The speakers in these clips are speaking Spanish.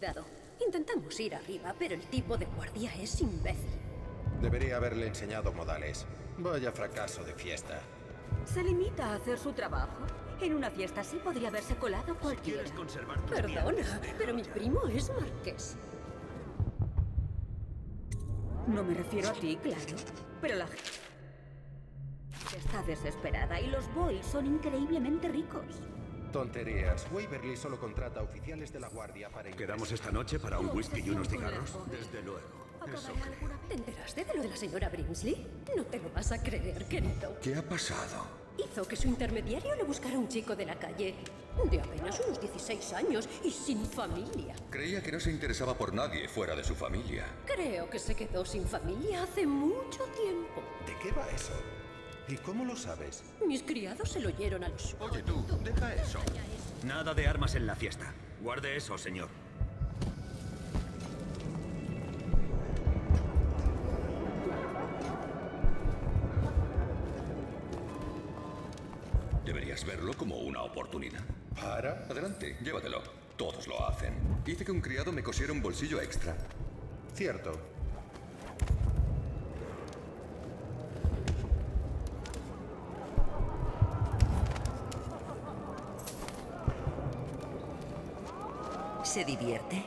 Cuidado. Intentamos ir arriba, pero el tipo de guardia es imbécil. Debería haberle enseñado modales. Vaya fracaso de fiesta. Se limita a hacer su trabajo. En una fiesta así podría haberse colado cualquiera. ¿Quieres conservar tus Perdona, bienes? pero mi primo es marqués. No me refiero a ti, claro. Pero la gente está desesperada y los boys son increíblemente ricos. Tonterías. Waverly solo contrata oficiales de la guardia para... ¿Quedamos esta noche para un whisky y unos cigarros? Desde luego. Eso ¿Te enteraste de lo de la señora Brimsley? No te lo vas a creer, querido. ¿Qué ha pasado? Hizo que su intermediario le buscara a un chico de la calle, de apenas unos 16 años y sin familia. Creía que no se interesaba por nadie fuera de su familia. Creo que se quedó sin familia hace mucho tiempo. ¿De qué va eso? ¿Y cómo lo sabes? Mis criados se lo oyeron a los... Oye tú, deja eso. Nada de armas en la fiesta. Guarde eso, señor. Deberías verlo como una oportunidad. ¿Para? Adelante, llévatelo. Todos lo hacen. Hice que un criado me cosiera un bolsillo extra. Cierto. ¿Se divierte?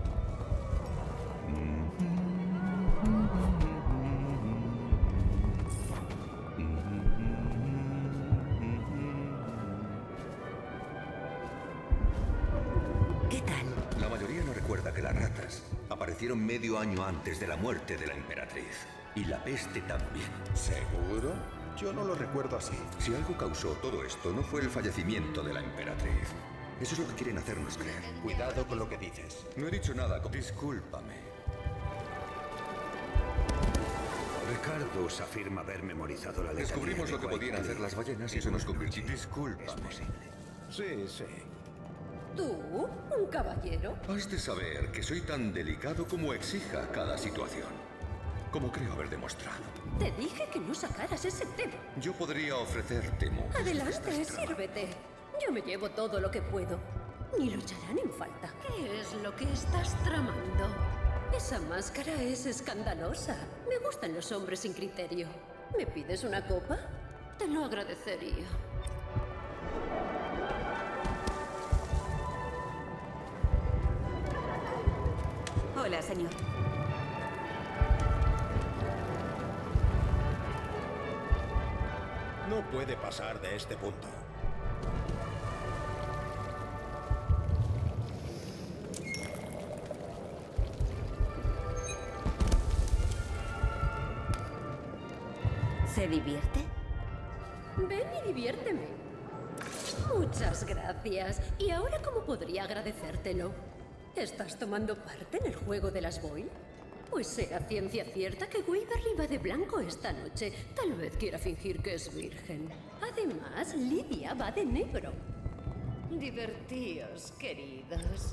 ¿Qué tal? La mayoría no recuerda que las ratas aparecieron medio año antes de la muerte de la emperatriz. Y la peste también. ¿Seguro? Yo no lo recuerdo así. Si algo causó todo esto, no fue el fallecimiento de la emperatriz. Eso es lo que quieren hacernos creer. Cuidado con lo que dices. No he dicho nada. Discúlpame. Ricardo afirma haber memorizado la letra. Descubrimos lo que podían hacer las ballenas y eso nos convirtió. Discúlpame. Sí, sí. ¿Tú? ¿Un caballero? Has de saber que soy tan delicado como exija cada situación. Como creo haber demostrado. Te dije que no sacaras ese tema. Yo podría ofrecerte mucho. Adelante, sírvete. Yo me llevo todo lo que puedo. Ni lo echarán en falta. ¿Qué es lo que estás tramando? Esa máscara es escandalosa. Me gustan los hombres sin criterio. ¿Me pides una copa? Te lo agradecería. Hola, señor. No puede pasar de este punto. ¿Se divierte? Ven y diviérteme. Muchas gracias. ¿Y ahora cómo podría agradecértelo? ¿Estás tomando parte en el juego de las Boyle? Pues sea ciencia cierta que Waverly va de blanco esta noche. Tal vez quiera fingir que es virgen. Además, Lydia va de negro. Divertíos, queridos.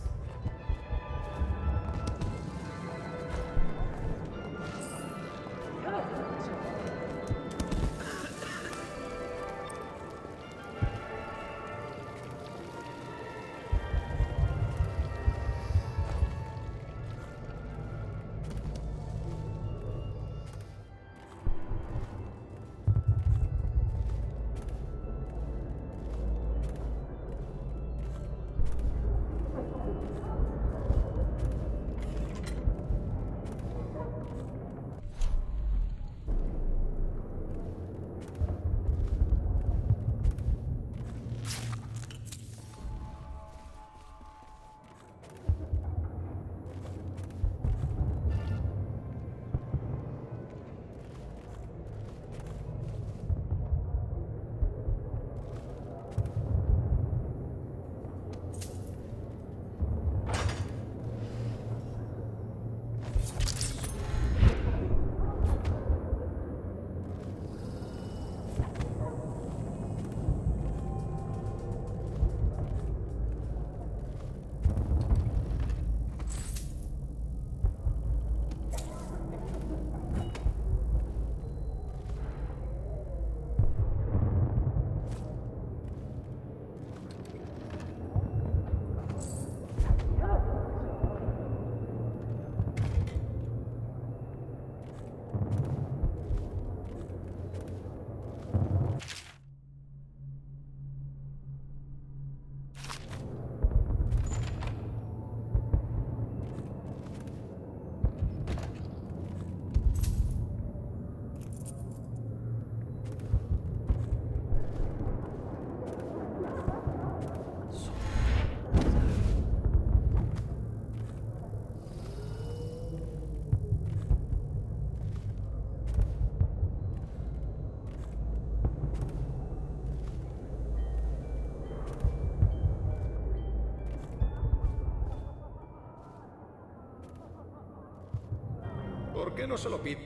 ¿Por qué no se lo pide?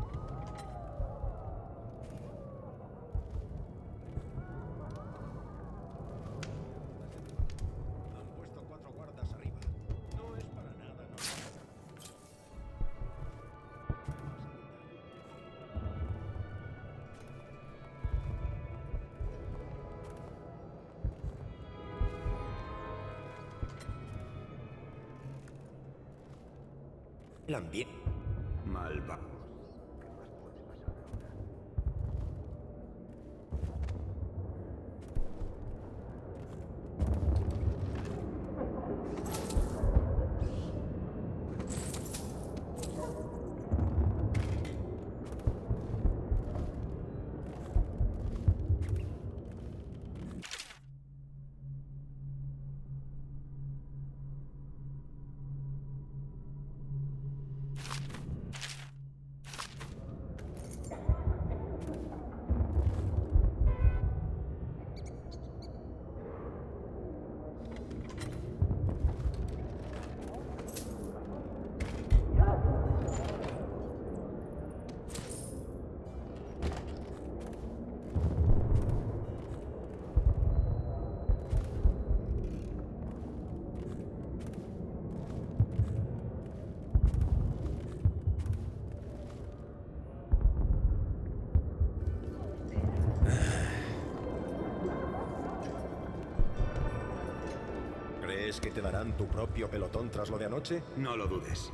Han puesto 4 guardas arriba. No es para nada, no. El ambiente. Malva. ¿Crees que te darán tu propio pelotón tras lo de anoche? No lo dudes.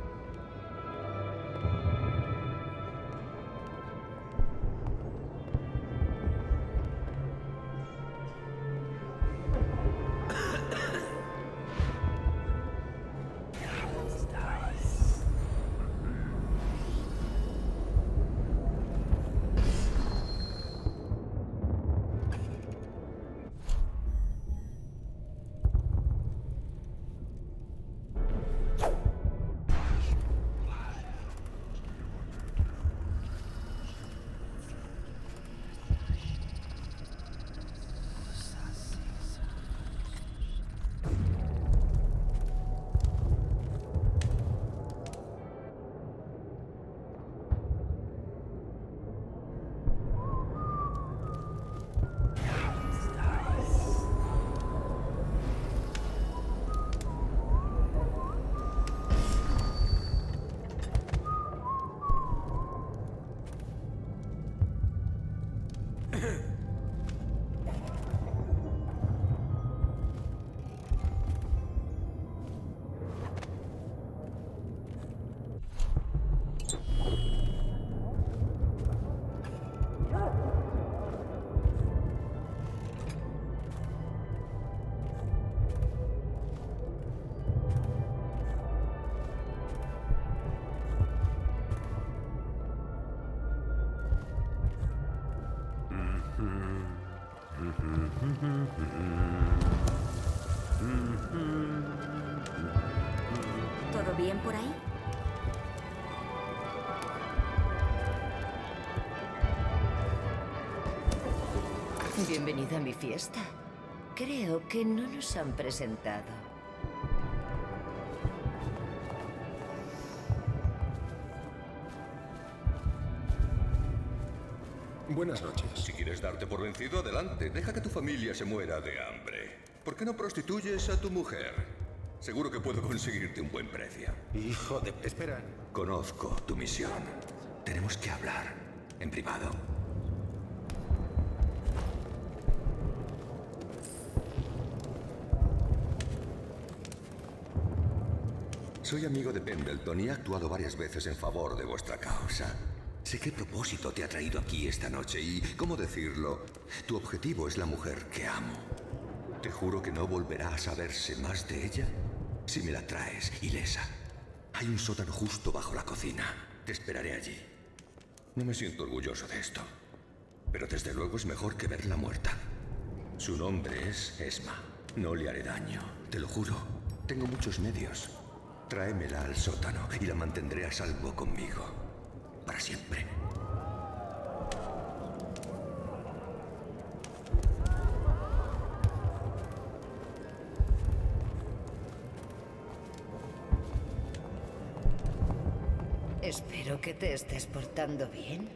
¿Todo bien por ahí? Bienvenida a mi fiesta. Creo que no nos han presentado. Buenas noches. Si quieres darte por vencido, adelante. Deja que tu familia se muera de hambre. ¿Por qué no prostituyes a tu mujer? Seguro que puedo conseguirte un buen precio. Hijo de... Espera. Conozco tu misión. Tenemos que hablar en privado. Soy amigo de Pendleton y he actuado varias veces en favor de vuestra causa. Sé qué propósito te ha traído aquí esta noche y, ¿cómo decirlo? Tu objetivo es la mujer que amo. Te juro que no volverá a saberse más de ella si me la traes ilesa. Hay un sótano justo bajo la cocina. Te esperaré allí. No me siento orgulloso de esto, pero desde luego es mejor que verla muerta. Su nombre es Esma. No le haré daño, te lo juro. Tengo muchos medios. Tráemela al sótano y la mantendré a salvo conmigo. Para siempre. Espero que te estés portando bien.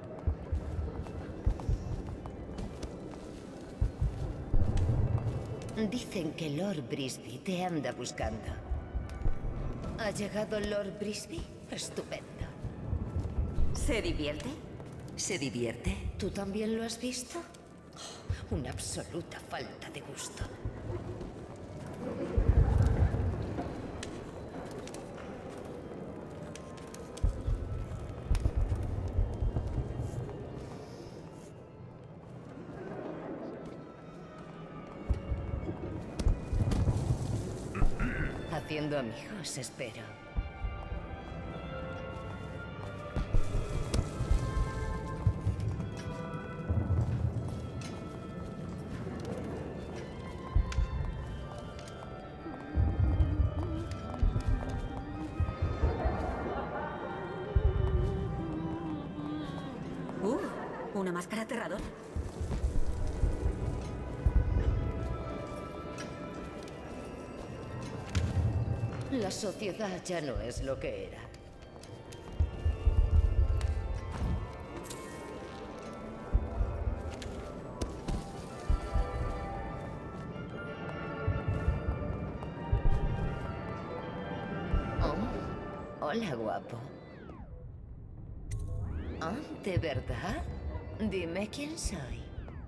Dicen que Lord Brisby te anda buscando. ¿Ha llegado Lord Brisby? Estupendo. ¿Se divierte? ¿Se divierte? ¿Tú también lo has visto? Oh, una absoluta falta de gusto. Haciendo amigos, espero. Una máscara aterradora. La sociedad ya no es lo que era. Oh, hola, guapo. Ah, ¿de verdad? Dime quién soy.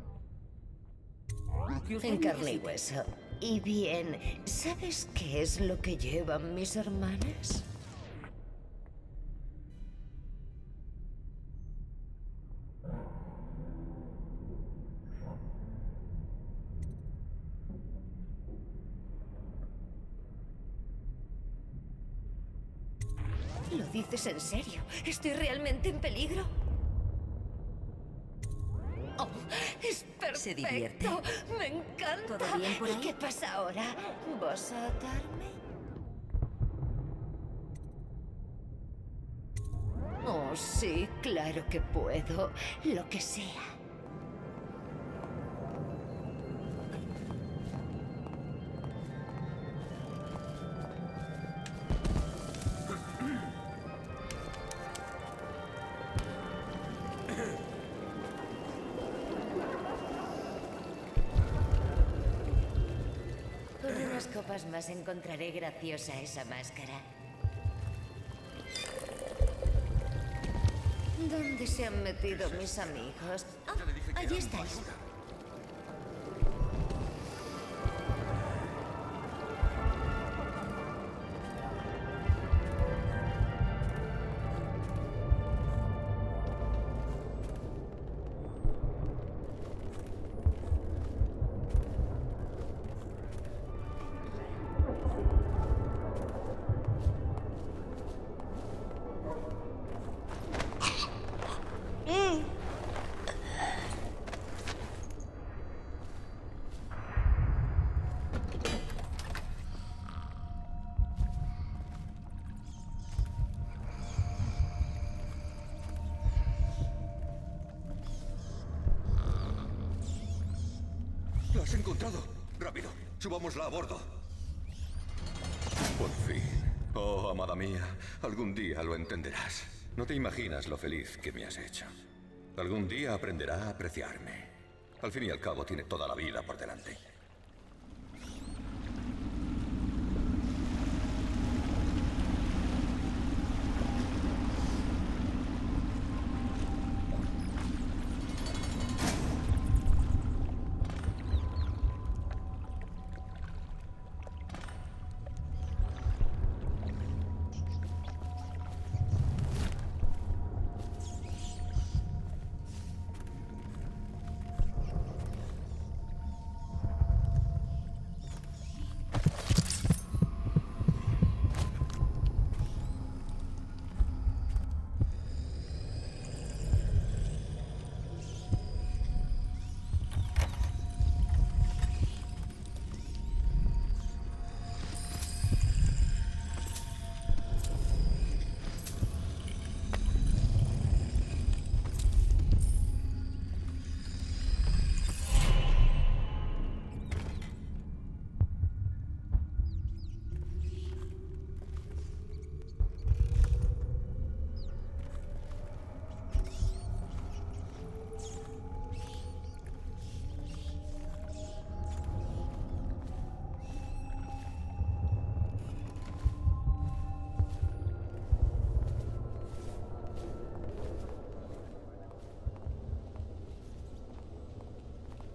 En carne y hueso. Y bien, ¿sabes qué es lo que llevan mis hermanas? ¿Lo dices en serio? ¿Estoy realmente en peligro? Oh, es perfecto. ¿Se divierte? Me encanta. ¿Todo bien por ahí? ¿Qué pasa ahora? ¿Vas a atarme? Oh, sí, claro que puedo. Lo que sea. Con unas copas más encontraré graciosa esa máscara. ¿Dónde se han metido mis amigos? Ah, allí estáis. ¡Lo has encontrado! ¡Rápido! ¡Subámosla a bordo! Por fin. Oh, amada mía, algún día lo entenderás. No te imaginas lo feliz que me has hecho. Algún día aprenderá a apreciarme. Al fin y al cabo, tiene toda la vida por delante.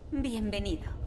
Bienvenido.